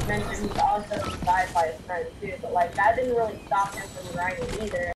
mentioned he's also died by his friend too, but like that didn't really stop him from grinding either.